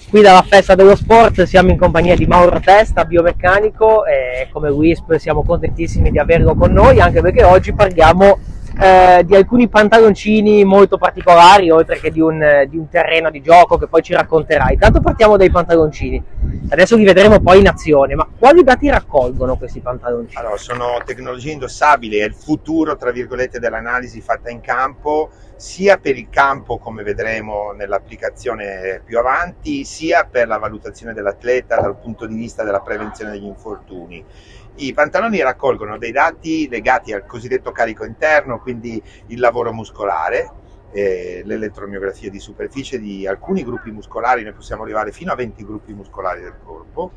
Qui dalla Festa dello Sport siamo in compagnia di Mauro Testa, biomeccanico, e come WISP siamo contentissimi di averlo con noi, anche perché oggi parliamo di alcuni pantaloncini molto particolari, oltre che di un terreno di gioco che poi ci racconterai. Intanto partiamo dai pantaloncini, adesso li vedremo poi in azione, ma quali dati raccolgono questi pantaloncini? Allora, sono tecnologie indossabili, è il futuro, tra virgolette, dell'analisi fatta in campo, sia per il campo, come vedremo nell'applicazione più avanti, sia per la valutazione dell'atleta dal punto di vista della prevenzione degli infortuni. I pantaloni raccolgono dei dati legati al cosiddetto carico interno, quindi il lavoro muscolare, l'elettromiografia di superficie di alcuni gruppi muscolari, ne possiamo arrivare fino a 20 gruppi muscolari del corpo,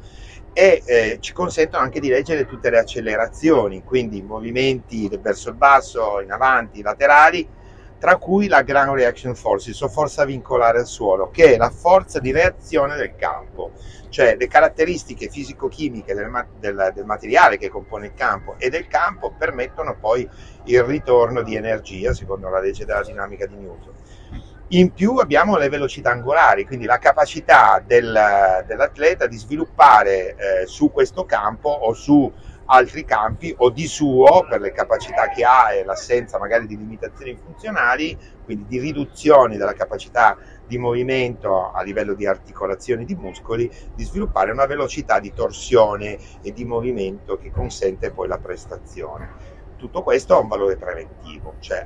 e ci consentono anche di leggere tutte le accelerazioni, quindi movimenti verso il basso, in avanti, laterali, tra cui la ground reaction force, il suo forza vincolare al suolo, che è la forza di reazione del campo, cioè le caratteristiche fisico-chimiche del materiale che compone il campo e del campo permettono poi il ritorno di energia, secondo la legge della dinamica di Newton. In più abbiamo le velocità angolari, quindi la capacità dell'atleta di sviluppare su questo campo o su altri campi o di suo, per le capacità che ha e l'assenza magari di limitazioni funzionali, quindi di riduzione della capacità di movimento a livello di articolazioni di muscoli, di sviluppare una velocità di torsione e di movimento che consente poi la prestazione. Tutto questo ha un valore preventivo, cioè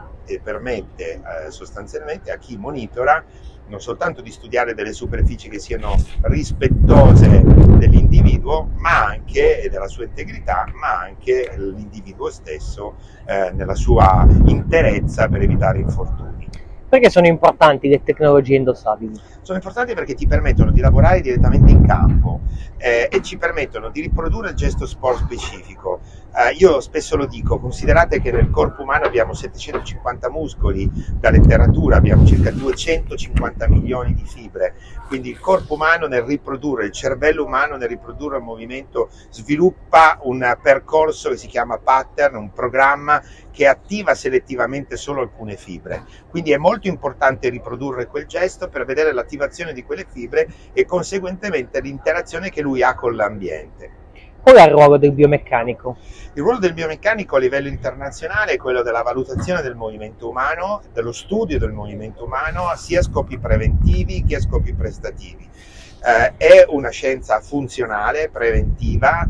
permette sostanzialmente a chi monitora non soltanto di studiare delle superfici che siano rispettose dell'individuo, ma anche della sua integrità, ma anche l'individuo stesso nella sua interezza per evitare infortuni. Perché sono importanti le tecnologie indossabili? Sono importanti perché ti permettono di lavorare direttamente in campo e ci permettono di riprodurre il gesto sport specifico. Io spesso lo dico, considerate che nel corpo umano abbiamo 750 muscoli, da letteratura abbiamo circa 250 milioni di fibre, quindi il corpo umano nel riprodurre, il cervello umano nel riprodurre il movimento sviluppa un percorso che si chiama pattern, un programma che attiva selettivamente solo alcune fibre, quindi è molto importante riprodurre quel gesto per vedere l'attivazione di quelle fibre e conseguentemente l'interazione che lui ha con l'ambiente. Qual è il ruolo del biomeccanico? Il ruolo del biomeccanico a livello internazionale è quello della valutazione del movimento umano, dello studio del movimento umano, sia a scopi preventivi che a scopi prestativi. È una scienza funzionale, preventiva,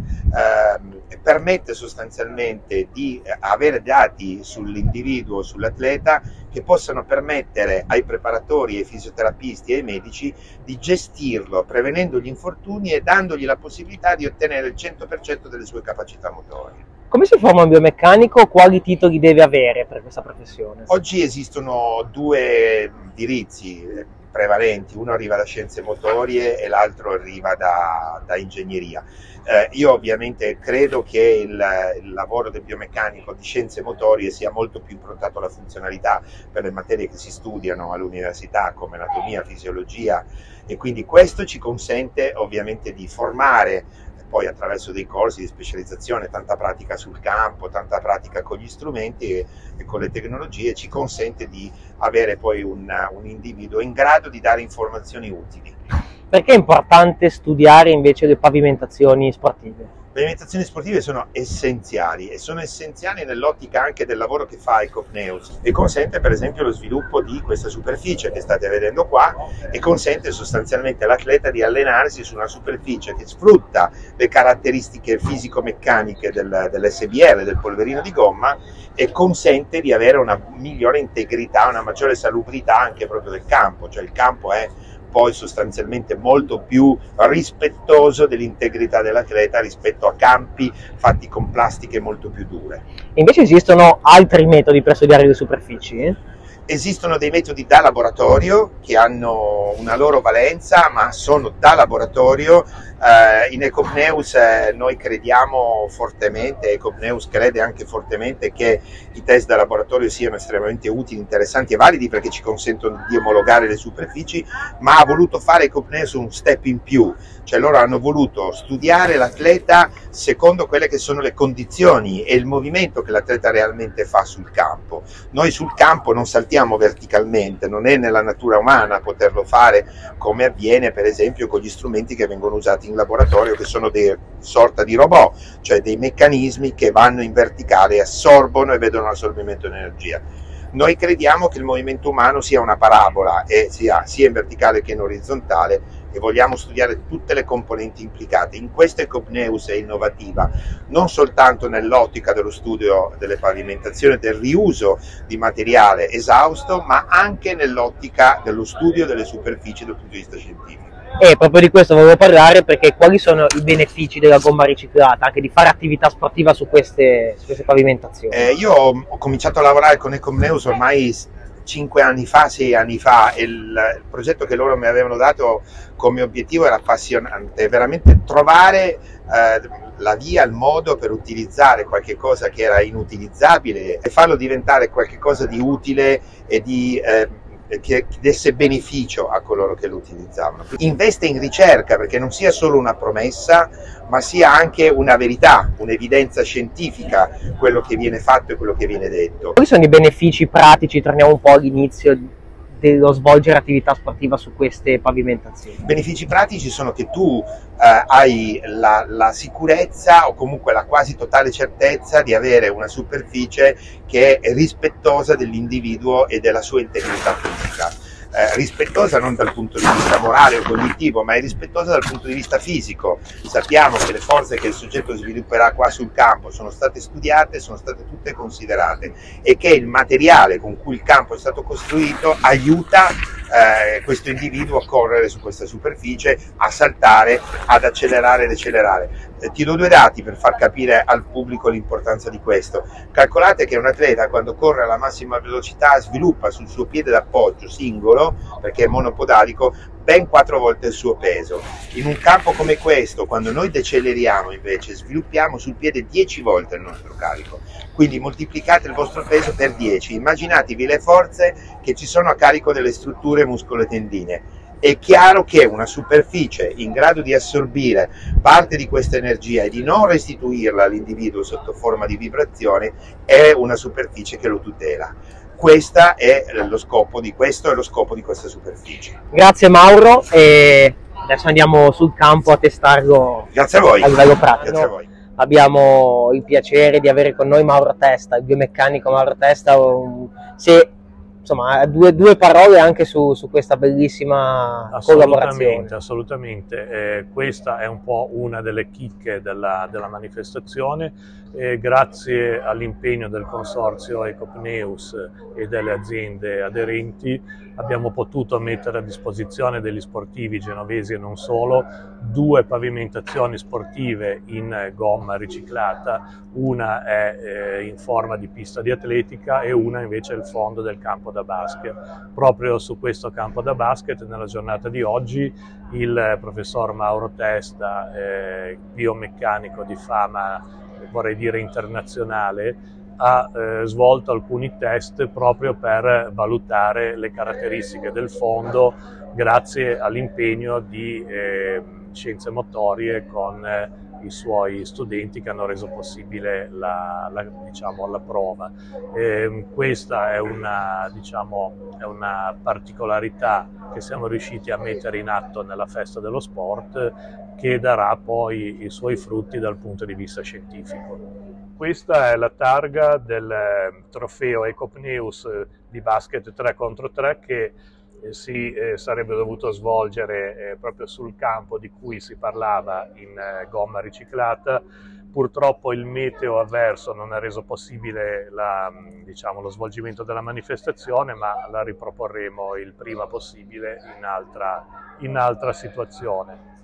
permette sostanzialmente di avere dati sull'individuo, sull'atleta, che possano permettere ai preparatori, ai fisioterapisti e ai medici di gestirlo, prevenendo gli infortuni e dandogli la possibilità di ottenere il 100% delle sue capacità motorie. Come si forma un biomeccanico? Quali titoli deve avere per questa professione? Oggi esistono due indirizzi prevalenti, uno arriva da scienze motorie e l'altro arriva da ingegneria. Io ovviamente credo che il lavoro del biomeccanico di scienze motorie sia molto più improntato alla funzionalità per le materie che si studiano all'università come anatomia, fisiologia, e quindi questo ci consente ovviamente di formare poi attraverso dei corsi di specializzazione, tanta pratica sul campo, tanta pratica con gli strumenti e con le tecnologie, ci consente di avere poi un individuo in grado di dare informazioni utili. Perché è importante studiare invece le pavimentazioni sportive? Le pavimentazioni sportive sono essenziali e sono essenziali nell'ottica anche del lavoro che fa Ecopneus e consente per esempio lo sviluppo di questa superficie che state vedendo qua e consente sostanzialmente all'atleta di allenarsi su una superficie che sfrutta le caratteristiche fisico-meccaniche dell'SBR, del polverino di gomma, e consente di avere una migliore integrità, una maggiore salubrità anche proprio del campo, cioè il campo è poi sostanzialmente molto più rispettoso dell'integrità dell'atleta rispetto a campi fatti con plastiche molto più dure. Invece esistono altri metodi per studiare le superfici? Esistono dei metodi da laboratorio che hanno una loro valenza, ma sono da laboratorio. In Ecopneus noi crediamo fortemente, Ecopneus crede anche fortemente che i test da laboratorio siano estremamente utili, interessanti e validi perché ci consentono di omologare le superfici, ma ha voluto fare Ecopneus un step in più, cioè loro hanno voluto studiare l'atleta secondo quelle che sono le condizioni e il movimento che l'atleta realmente fa sul campo. Noi sul campo non saltiamo lavoriamo verticalmente, non è nella natura umana poterlo fare come avviene per esempio con gli strumenti che vengono usati in laboratorio, che sono dei sorta di robot, cioè dei meccanismi che vanno in verticale, assorbono e vedono l'assorbimento di energia. Noi crediamo che il movimento umano sia una parabola e sia in verticale che in orizzontale, e vogliamo studiare tutte le componenti implicate. In questo Ecopneus è innovativa, non soltanto nell'ottica dello studio delle pavimentazioni, del riuso di materiale esausto, ma anche nell'ottica dello studio delle superfici dal punto di vista scientifico. E proprio di questo volevo parlare, perché quali sono i benefici della gomma riciclata, anche di fare attività sportiva su queste pavimentazioni? Io ho cominciato a lavorare con Ecopneus ormai 5 anni fa, 6 anni fa, e il progetto che loro mi avevano dato come obiettivo era appassionante, veramente trovare la via, il modo per utilizzare qualche cosa che era inutilizzabile e farlo diventare qualche cosa di utile e che desse beneficio a coloro che lo utilizzavano. Investe in ricerca perché non sia solo una promessa, ma sia anche una verità, un'evidenza scientifica, quello che viene fatto e quello che viene detto. Quali sono i benefici pratici, torniamo un po' all'inizio, dello svolgere attività sportiva su queste pavimentazioni? I benefici pratici sono che tu hai la sicurezza o comunque la quasi totale certezza di avere una superficie che è rispettosa dell'individuo e della sua integrità fisica. Rispettosa non dal punto di vista morale o cognitivo, ma è rispettosa dal punto di vista fisico. Sappiamo che le forze che il soggetto svilupperà qua sul campo sono state studiate, sono state tutte considerate, e che il materiale con cui il campo è stato costruito aiuta questo individuo a correre su questa superficie, a saltare, ad accelerare ed accelerare. Ti do 2 dati per far capire al pubblico l'importanza di questo. Calcolate che un atleta, quando corre alla massima velocità, sviluppa sul suo piede d'appoggio singolo, perché è monopodalico, ben 4 volte il suo peso. In un campo come questo, quando noi deceleriamo invece, sviluppiamo sul piede 10 volte il nostro carico. Quindi moltiplicate il vostro peso per 10, immaginatevi le forze che ci sono a carico delle strutture muscolo-tendine. È chiaro che una superficie in grado di assorbire parte di questa energia e di non restituirla all'individuo sotto forma di vibrazione è una superficie che lo tutela. Questo è lo scopo di questa superficie. Grazie Mauro, e adesso andiamo sul campo a testarlo. Grazie a voi. A livello pratico. Grazie a voi. Abbiamo il piacere di avere con noi Mauro Testa, il biomeccanico Mauro Testa. Insomma, due parole anche su questa bellissima collaborazione. Assolutamente. Questa è un po' una delle chicche della manifestazione. Grazie all'impegno del consorzio Ecopneus e delle aziende aderenti abbiamo potuto mettere a disposizione degli sportivi genovesi e non solo 2 pavimentazioni sportive in gomma riciclata. Una è in forma di pista di atletica e una invece è il fondo del campo da basket. Proprio su questo campo da basket, nella giornata di oggi, il professor Mauro Testa, biomeccanico di fama, vorrei dire internazionale, ha svolto alcuni test proprio per valutare le caratteristiche del fondo grazie all'impegno di scienze motorie con i suoi studenti che hanno reso possibile la prova. Questa è una particolarità che siamo riusciti a mettere in atto nella festa dello sport, che darà poi i suoi frutti dal punto di vista scientifico. Questa è la targa del trofeo Ecopneus di basket 3 contro 3 che si sarebbe dovuto svolgere proprio sul campo di cui si parlava in gomma riciclata. Purtroppo il meteo avverso non ha reso possibile lo svolgimento della manifestazione, ma la riproporremo il prima possibile in altra situazione.